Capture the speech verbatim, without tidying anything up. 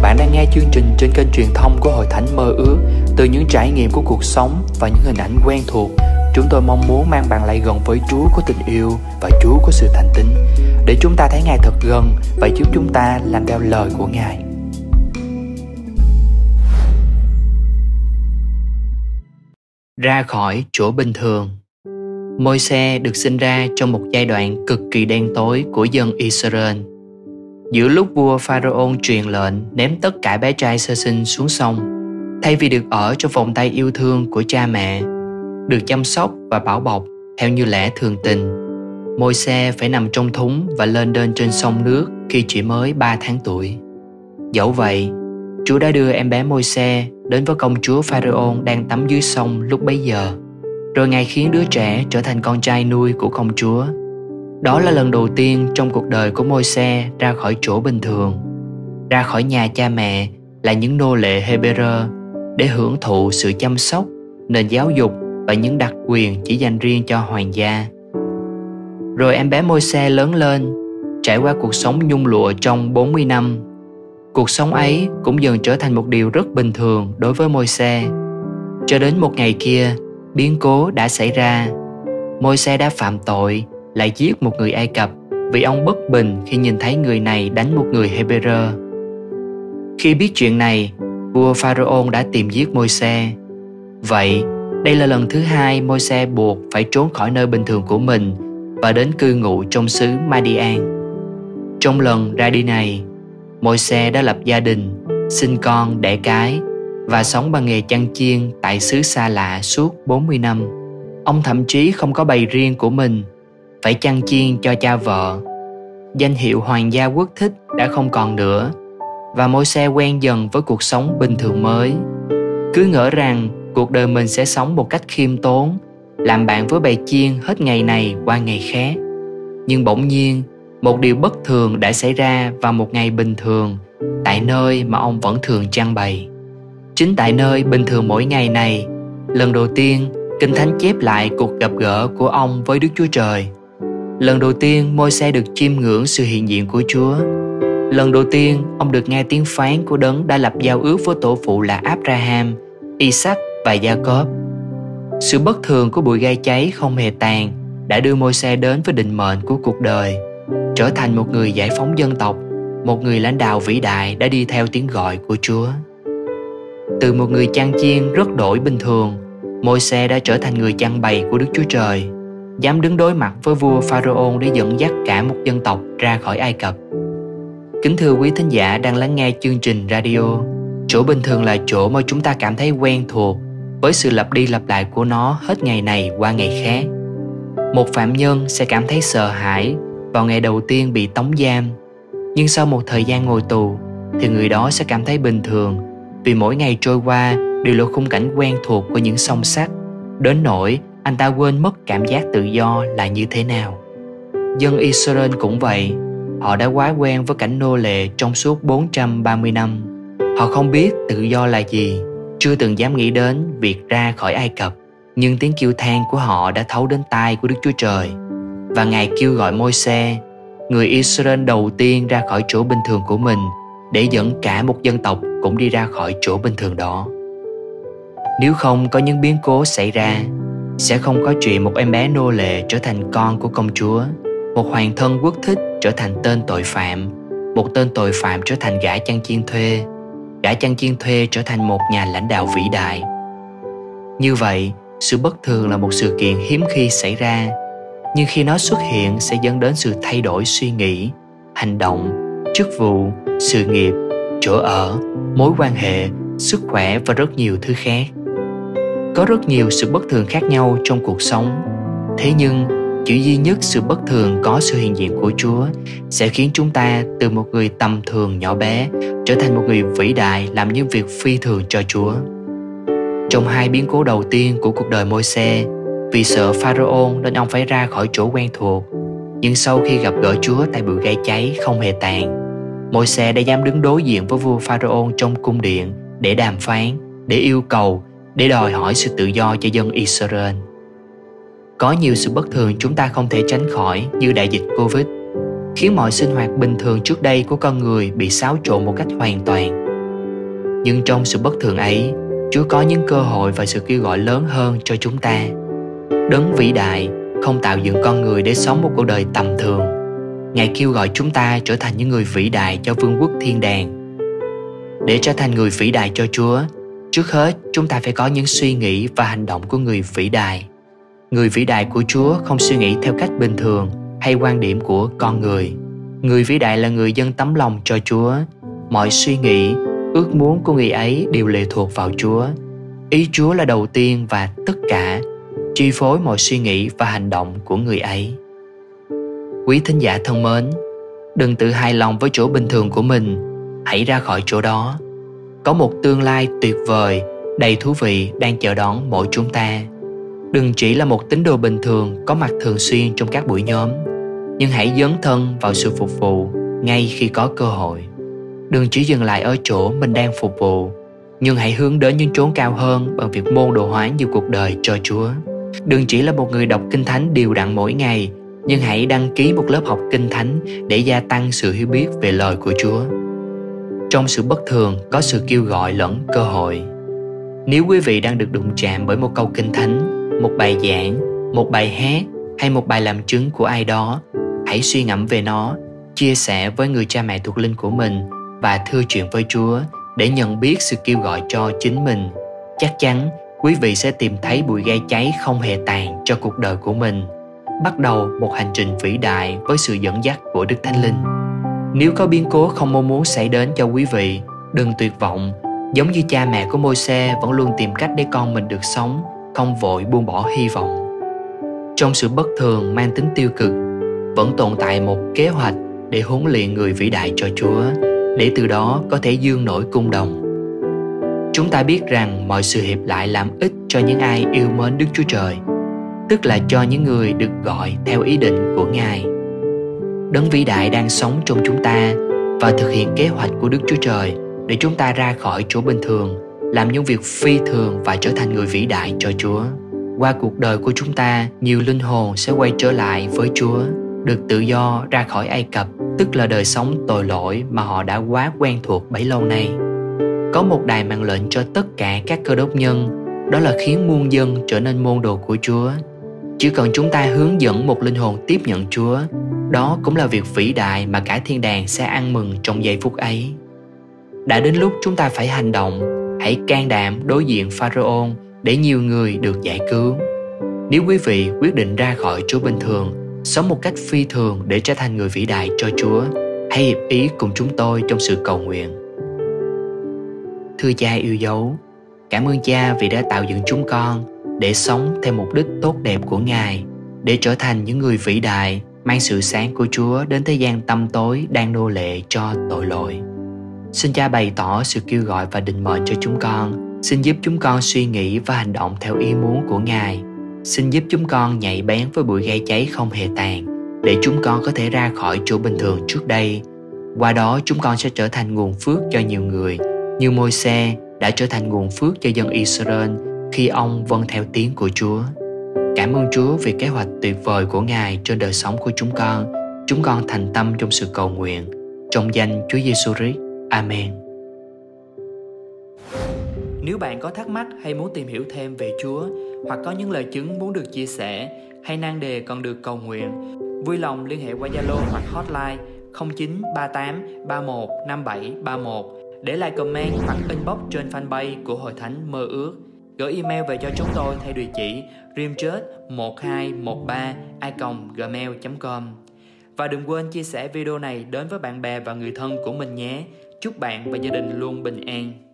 Bạn đang nghe chương trình trên kênh truyền thông của Hội Thánh Mơ Ước. Từ những trải nghiệm của cuộc sống và những hình ảnh quen thuộc, chúng tôi mong muốn mang bạn lại gần với Chúa của tình yêu và Chúa của sự thành tín, để chúng ta thấy Ngài thật gần và giúp chúng ta làm theo lời của Ngài. Ra khỏi chỗ bình thường. Môi-se được sinh ra trong một giai đoạn cực kỳ đen tối của dân Israel. Giữa lúc vua Pharaoh truyền lệnh ném tất cả bé trai sơ sinh xuống sông, thay vì được ở trong vòng tay yêu thương của cha mẹ, được chăm sóc và bảo bọc theo như lẽ thường tình, Môi-se phải nằm trong thúng và lênh đênh trên sông nước khi chỉ mới ba tháng tuổi. Dẫu vậy, Chúa đã đưa em bé Môi-se đến với công chúa Pharaoh đang tắm dưới sông lúc bấy giờ, rồi Ngài khiến đứa trẻ trở thành con trai nuôi của công chúa. Đó là lần đầu tiên trong cuộc đời của Môi-se ra khỏi chỗ bình thường, ra khỏi nhà cha mẹ là những nô lệ Hê-bê-rơ để hưởng thụ sự chăm sóc, nền giáo dục và những đặc quyền chỉ dành riêng cho hoàng gia. Rồi em bé Môi-se lớn lên, trải qua cuộc sống nhung lụa trong bốn mươi năm. Cuộc sống ấy cũng dần trở thành một điều rất bình thường đối với Môi-se. Cho đến một ngày kia, biến cố đã xảy ra. Môi-se đã phạm tội, lại giết một người Ai Cập vì ông bất bình khi nhìn thấy người này đánh một người Hê-bê-rơ. Khi biết chuyện này, vua Pharaoh đã tìm giết Môi-se. Vậy, đây là lần thứ hai Môi-se buộc phải trốn khỏi nơi bình thường của mình và đến cư ngụ trong xứ Ma-đi-an. Trong lần ra đi này, Môi-se đã lập gia đình, sinh con đẻ cái và sống bằng nghề chăn chiên tại xứ xa lạ suốt bốn mươi năm. Ông thậm chí không có bầy riêng của mình, phải chăn chiên cho cha vợ. Danh hiệu hoàng gia quốc thích đã không còn nữa, và Môi-se quen dần với cuộc sống bình thường mới. Cứ ngỡ rằng cuộc đời mình sẽ sống một cách khiêm tốn, làm bạn với bầy chiên hết ngày này qua ngày khác. Nhưng bỗng nhiên, một điều bất thường đã xảy ra vào một ngày bình thường, tại nơi mà ông vẫn thường chăn bầy. Chính tại nơi bình thường mỗi ngày này, lần đầu tiên Kinh Thánh chép lại cuộc gặp gỡ của ông với Đức Chúa Trời. Lần đầu tiên Môi-se được chiêm ngưỡng sự hiện diện của Chúa. Lần đầu tiên ông được nghe tiếng phán của Đấng đã lập giao ước với tổ phụ là Abraham, Isaac và Gia-cốp. Sự bất thường của bụi gai cháy không hề tàn đã đưa Môi-se đến với định mệnh của cuộc đời, trở thành một người giải phóng dân tộc, một người lãnh đạo vĩ đại đã đi theo tiếng gọi của Chúa. Từ một người chăn chiên rất đổi bình thường, Môi-se đã trở thành người chăn bầy của Đức Chúa Trời, dám đứng đối mặt với vua Pharaoh để dẫn dắt cả một dân tộc ra khỏi Ai Cập. Kính thưa quý thính giả đang lắng nghe chương trình radio, chỗ bình thường là chỗ mà chúng ta cảm thấy quen thuộc với sự lặp đi lặp lại của nó hết ngày này qua ngày khác. Một phạm nhân sẽ cảm thấy sợ hãi vào ngày đầu tiên bị tống giam, nhưng sau một thời gian ngồi tù thì người đó sẽ cảm thấy bình thường, vì mỗi ngày trôi qua đều là khung cảnh quen thuộc của những song sắt, đến nỗi anh ta quên mất cảm giác tự do là như thế nào. Dân Israel cũng vậy, họ đã quá quen với cảnh nô lệ trong suốt bốn trăm ba mươi năm. Họ không biết tự do là gì, chưa từng dám nghĩ đến việc ra khỏi Ai Cập, nhưng tiếng kêu than của họ đã thấu đến tai của Đức Chúa Trời. Và Ngài kêu gọi Môi-se, người Israel đầu tiên ra khỏi chỗ bình thường của mình, để dẫn cả một dân tộc cũng đi ra khỏi chỗ bình thường đó. Nếu không có những biến cố xảy ra, sẽ không có chuyện một em bé nô lệ trở thành con của công chúa, một hoàng thân quốc thích trở thành tên tội phạm, một tên tội phạm trở thành gã chăn chiên thuê, gã chăn chiên thuê trở thành một nhà lãnh đạo vĩ đại. Như vậy, sự bất thường là một sự kiện hiếm khi xảy ra, nhưng khi nó xuất hiện sẽ dẫn đến sự thay đổi suy nghĩ, hành động, chức vụ, sự nghiệp, chỗ ở, mối quan hệ, sức khỏe và rất nhiều thứ khác. Có rất nhiều sự bất thường khác nhau trong cuộc sống. Thế nhưng, chỉ duy nhất sự bất thường có sự hiện diện của Chúa sẽ khiến chúng ta từ một người tầm thường nhỏ bé trở thành một người vĩ đại làm những việc phi thường cho Chúa. Trong hai biến cố đầu tiên của cuộc đời Môi-se, vì sợ Pharaoh nên ông phải ra khỏi chỗ quen thuộc. Nhưng sau khi gặp gỡ Chúa tại bụi gai cháy không hề tàn, Môi-se đã dám đứng đối diện với vua Pharaoh trong cung điện để đàm phán, để yêu cầu, để đòi hỏi sự tự do cho dân Israel. Có nhiều sự bất thường chúng ta không thể tránh khỏi, như đại dịch Covid, khiến mọi sinh hoạt bình thường trước đây của con người bị xáo trộn một cách hoàn toàn. Nhưng trong sự bất thường ấy, Chúa có những cơ hội và sự kêu gọi lớn hơn cho chúng ta. Đấng vĩ đại không tạo dựng con người để sống một cuộc đời tầm thường. Ngài kêu gọi chúng ta trở thành những người vĩ đại cho vương quốc thiên đàng. Để trở thành người vĩ đại cho Chúa, trước hết chúng ta phải có những suy nghĩ và hành động của người vĩ đại. Người vĩ đại của Chúa không suy nghĩ theo cách bình thường hay quan điểm của con người. Người vĩ đại là người dâng tấm lòng cho Chúa. Mọi suy nghĩ, ước muốn của người ấy đều lệ thuộc vào Chúa. Ý Chúa là đầu tiên và tất cả, chi phối mọi suy nghĩ và hành động của người ấy. Quý thính giả thân mến, đừng tự hài lòng với chỗ bình thường của mình. Hãy ra khỏi chỗ đó. Có một tương lai tuyệt vời, đầy thú vị đang chờ đón mỗi chúng ta. Đừng chỉ là một tín đồ bình thường có mặt thường xuyên trong các buổi nhóm, nhưng hãy dấn thân vào sự phục vụ ngay khi có cơ hội. Đừng chỉ dừng lại ở chỗ mình đang phục vụ, nhưng hãy hướng đến những chốn cao hơn bằng việc môn đồ hóa nhiều cuộc đời cho Chúa. Đừng chỉ là một người đọc Kinh Thánh đều đặn mỗi ngày, nhưng hãy đăng ký một lớp học Kinh Thánh để gia tăng sự hiểu biết về lời của Chúa. Trong sự bất thường có sự kêu gọi lẫn cơ hội. Nếu quý vị đang được đụng chạm bởi một câu Kinh Thánh, một bài giảng, một bài hát hay một bài làm chứng của ai đó, hãy suy ngẫm về nó, chia sẻ với người cha mẹ thuộc linh của mình và thưa chuyện với Chúa để nhận biết sự kêu gọi cho chính mình. Chắc chắn quý vị sẽ tìm thấy bụi gai cháy không hề tàn cho cuộc đời của mình. Bắt đầu một hành trình vĩ đại với sự dẫn dắt của Đức Thánh Linh. Nếu có biến cố không mong muốn xảy đến cho quý vị, đừng tuyệt vọng. Giống như cha mẹ của Môi-se vẫn luôn tìm cách để con mình được sống, không vội buông bỏ hy vọng. Trong sự bất thường mang tính tiêu cực, vẫn tồn tại một kế hoạch để huấn luyện người vĩ đại cho Chúa, để từ đó có thể dương nổi cung đồng. Chúng ta biết rằng mọi sự hiệp lại làm ích cho những ai yêu mến Đức Chúa Trời, tức là cho những người được gọi theo ý định của Ngài. Đấng vĩ đại đang sống trong chúng ta và thực hiện kế hoạch của Đức Chúa Trời để chúng ta ra khỏi chỗ bình thường, làm những việc phi thường và trở thành người vĩ đại cho Chúa. Qua cuộc đời của chúng ta, nhiều linh hồn sẽ quay trở lại với Chúa, được tự do ra khỏi Ai Cập, tức là đời sống tội lỗi mà họ đã quá quen thuộc bấy lâu nay. Có một đài mạng lệnh cho tất cả các cơ đốc nhân, đó là khiến muôn dân trở nên môn đồ của Chúa. Chỉ cần chúng ta hướng dẫn một linh hồn tiếp nhận Chúa, đó cũng là việc vĩ đại mà cả thiên đàng sẽ ăn mừng trong giây phút ấy. Đã đến lúc chúng ta phải hành động. Hãy can đảm đối diện Pharaoh để nhiều người được giải cứu. Nếu quý vị quyết định ra khỏi chỗ bình thường, sống một cách phi thường để trở thành người vĩ đại cho Chúa, hãy hiệp ý cùng chúng tôi trong sự cầu nguyện. Thưa Cha yêu dấu, cảm ơn Cha vì đã tạo dựng chúng con để sống theo mục đích tốt đẹp của Ngài, để trở thành những người vĩ đại, mang sự sáng của Chúa đến thế gian tăm tối đang nô lệ cho tội lỗi. Xin Cha bày tỏ sự kêu gọi và định mệnh cho chúng con. Xin giúp chúng con suy nghĩ và hành động theo ý muốn của Ngài. Xin giúp chúng con nhạy bén với bụi gai cháy không hề tàn, để chúng con có thể ra khỏi chỗ bình thường trước đây. Qua đó chúng con sẽ trở thành nguồn phước cho nhiều người, như Môi-se đã trở thành nguồn phước cho dân Israel khi ông vâng theo tiếng của Chúa. Cảm ơn Chúa vì kế hoạch tuyệt vời của Ngài trên đời sống của chúng con. Chúng con thành tâm trong sự cầu nguyện. Trong danh Chúa Giêsu Christ. Amen. Nếu bạn có thắc mắc hay muốn tìm hiểu thêm về Chúa, hoặc có những lời chứng muốn được chia sẻ, hay nan đề còn được cầu nguyện, vui lòng liên hệ qua Zalo hoặc hotline không chín ba tám ba một năm bảy ba một, để lại comment hoặc inbox trên fanpage của Hội Thánh Mơ Ước. Gửi email về cho chúng tôi theo địa chỉ rimchurch một hai một ba a còng gmail chấm com. Và đừng quên chia sẻ video này đến với bạn bè và người thân của mình nhé. Chúc bạn và gia đình luôn bình an.